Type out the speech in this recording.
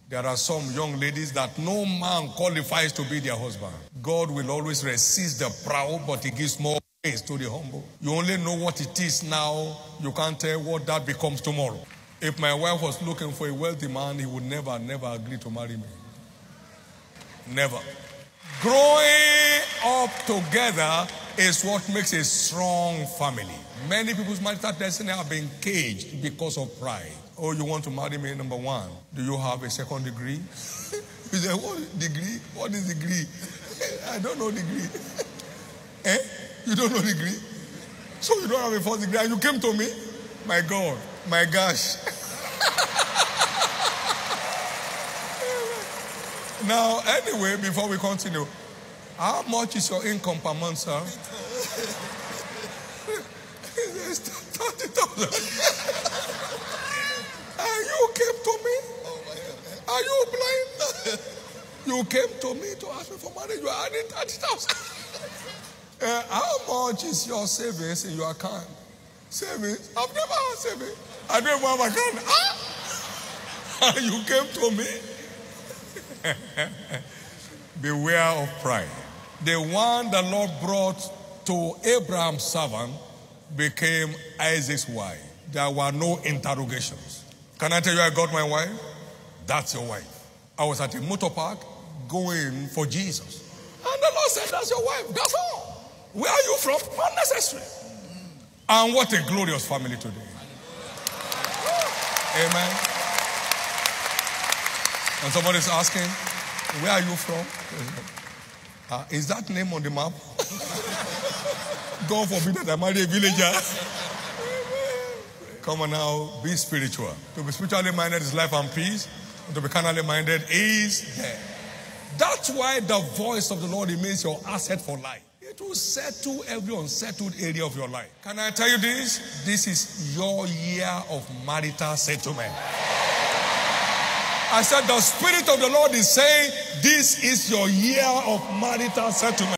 There are some young ladies that no man qualifies to be their husband. God will always resist the proud, but he gives more grace to the humble. You only know what it is now. You can't tell what that becomes tomorrow. If my wife was looking for a wealthy man, he would never agree to marry me. Never. Growing up together is what makes a strong family. Many people's marital destiny have been caged because of pride. Oh, you want to marry me? Number one, do you have a second degree? You say, what degree? What is degree? I don't know degree. Eh? You don't know degree? So you don't have a first degree and you came to me? My God, my gosh. Now, anyway, before we continue, how much is your income per month, sir? 30,000. And you came to me? Are you blind? You came to me to ask me for money. You are adding 30,000. How much is your savings in your account? Savings? I've never had savings. I don't have an account. Ah! You came to me? Beware of pride. The one the Lord brought to Abraham's servant became Isaac's wife. There were no interrogations. Can I tell you I got my wife? That's your wife. I was at a motor park going for Jesus. And the Lord said, that's your wife. That's all. Where are you from? Unnecessary. And what a glorious family today. Amen. And somebody's asking, where are you from? Is that name on the map? God forbid that I marry a villager. Come on now, be spiritual. To be spiritually minded is life and peace. And to be carnally minded is death. That's why the voice of the Lord remains your asset for life. It will settle every unsettled area of your life. Can I tell you this? This is your year of marital settlement. I said the Spirit of the Lord is saying this is your year of marital settlement.